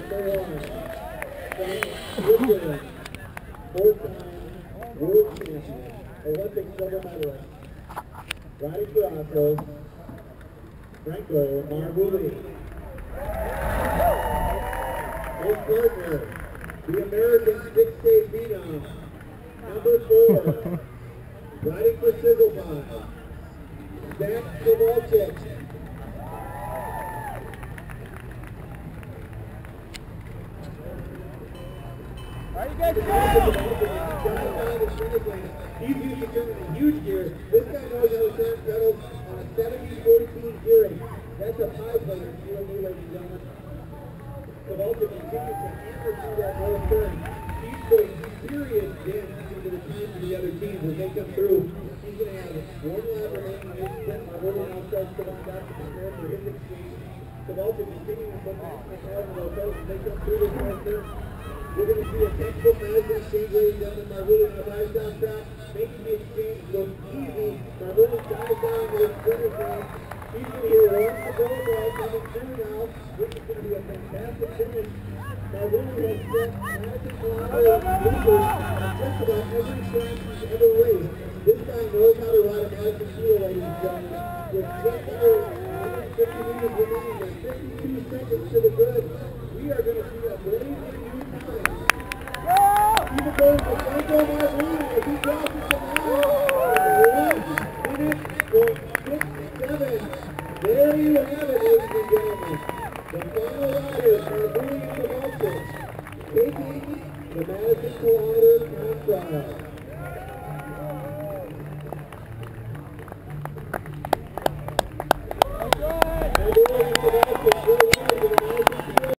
Switzerland, four-time world champion, Olympic silver medalist, riding Bronco, Franco Marvulli. His partner, the American six-day phenom, number 4, riding for Sizzlepie, Zak Kovalcik. He's used to turning in huge gears. This guy knows how to turn pedals on a 70-40 gearing. That's a pie player, you and me, ladies and gentlemen. Kovalcik continues to hammer through that whole turn. He's putting serious dents into the teams of the other teams as they come through. He's going to have one lap remaining in his sprint. Marvulli now starts to come back to prepare for his exchange. Kovalcik continuing to put maximum power in those pedals as they come through this whole turn. We're going to see a technical Madison exchange, ladies and gentlemen. Marvulli on a 5-down track, making the exchange look easy. Marvulli dives down to his sprinter's line. He's going to hear one to go ball coming through now. This is going to be a fantastic finish. Marvulli has set Madison Kilo leaders on just about every track he's ever raced. This guy knows how to ride a Madison Kilo, ladies and gentlemen. With just under 150 meters remaining and 52 seconds to the good, we are going to see a blazing new time. Even going for Franco Marvulli as he drops it to now. 1 minute or 6-7. There you have it, ladies and gentlemen. The final riders, Marvulli and Kovalcik, taking the Madison Kilo time trial.